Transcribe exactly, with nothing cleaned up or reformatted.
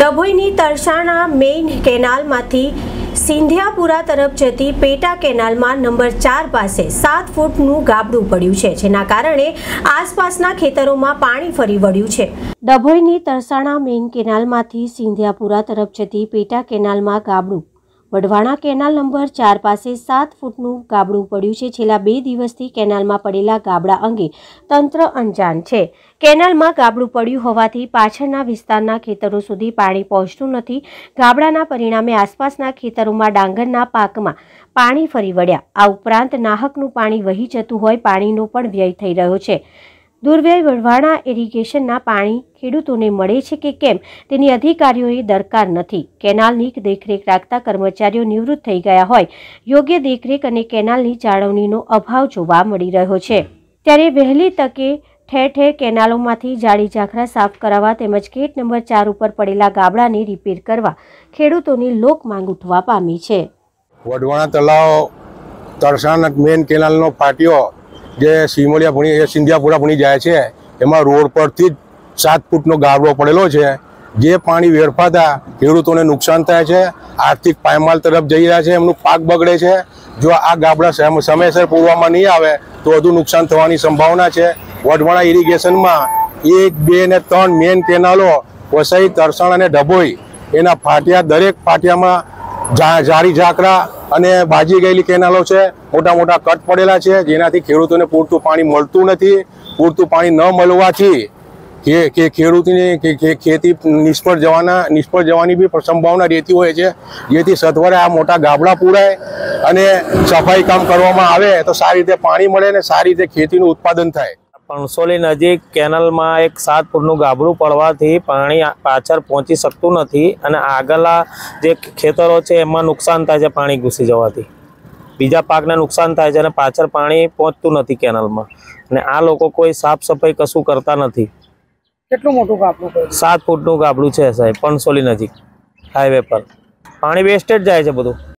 ડભોઈની તરસાણા main કેનાલમાંથી Sindhiyapura તરફ જતી પેટા કેનાલમાં નંબર ચાર પાસે સાત ફૂટનું ગાબડું પડ્યું છે, જેના કારણે આસપાસના ખેતરોમાં પાણી ફરી વળ્યું છે। ડભોઈની તરસાણા મેઇન કેનાલમાંથી સિંધિયાપુરા તરફ જતી પેટા કેનાલમાં ગાબડું વઢવાણા કેનાલ નંબર ચાર પાસે સાત ફૂટનું ગાબડું પડ્યું છે। છેલ્લા બે દિવસથી કેનાલમાં પડેલા ગાબડા અંગે તંત્ર અંજાન છે। કેનાલમાં ગાબડું પડ્યું હોવાથી પાછળના વિસ્તારના ખેતરો સુધી પાણી પહોંચતું નથી। ગાબડાના પરિણામે આસપાસના ખેતરોમાં ડાંગરના પાકમાં પાણી ફરી વળ્યા। આ ઉપરાંત નાહકનું પાણી વહી જતું હોય પાણીનો પણ વ્યય થઈ રહ્યો છે। દુર્વ્યય વઢવાણા ઇરિગેશનના પાણી ખેડૂતોને મળે છે કે કેમ તેની અધિકારીઓએ દરકાર નથી। કેનાલની દેખરેખ રાખતા કર્મચારીઓ નિવૃત્ત થઈ ગયા હોય યોગ્ય દેખરેખ અને કેનાલની જાળવણીનો અભાવ જોવા મળી રહ્યો છે। ત્યારે વહેલી તકે ઠેર ઠેર કેનાલોમાંથી જાળી ઝાખરા સાફ કરાવવા તેમજ ગેટ નંબર ચાર ઉપર પડેલા ગાબડાને રિપેર કરવા ખેડૂતોની લોક માંગ ઉઠવા પામી છે। વઢવાણા તળાવ તરસાણા મેન કેનાલનો ફાટ્યો જે સિમોલિયા ભણી સિંધિયાપુરા ભણી જાય છે એમાં રોડ પરથી જ સાત ફૂટનો ગાબડો પડેલો છે। જે પાણી વેરફાતા ખેડૂતોને નુકસાન થાય છે, આર્થિક પાયમાલ તરફ જઈ રહ્યા છે, એમનું પાક બગડે છે। જો આ ગાબડા સમયસર પૂરવામાં નહીં આવે તો વધુ નુકસાન થવાની સંભાવના છે। વઢવાણા ઇરિગેશનમાં એક બે ને ત્રણ મેન કેનાલો વસઈ તરસાણા અને ડભોઈ એના ફાટિયા દરેક ફાટિયામાં જાળી ઝાકરા અને બાજી ગયેલી કેનાલો છે। મોટા મોટા કટ પડેલા છે જેનાથી ખેડૂતોને પૂરતું પાણી મળતું નથી। પૂરતું પાણી ન મળવાથી કે ખેડૂતની ખેતી નિષ્ફળ જવાના નિષ્ફળ જવાની બી સંભાવના રહેતી હોય છે। જેથી સત્વરે આ મોટા ગાબડા પૂરાય અને સફાઈ કામ કરવામાં આવે તો સારી રીતે પાણી મળે અને સારી રીતે ખેતીનું ઉત્પાદન થાય। પણસોલી નજીક કેનાલમાં એક સાત ફૂટનું ગાબડું પડવાથી પાણી પાછળ પહોંચી શકતું નથી અને આગળના જે ખેતરો છે એમાં નુકસાન થાય છે પાણી ઘૂસી જવાથી। બીજા પાકને નુકસાન થાય છે અને પાછળ પાણી પહોંચતું નથી કેનાલમાં અને આ લોકો કોઈ સાફ સફાઈ કશું કરતા નથી। કેટલું મોટું ગાબડું છે? સાત ફૂટનું ગાબડું છે સાહેબ, પણસોલી નજીક હાઈવે પર પાણી વેસ્ટેજ જાય છે બધું।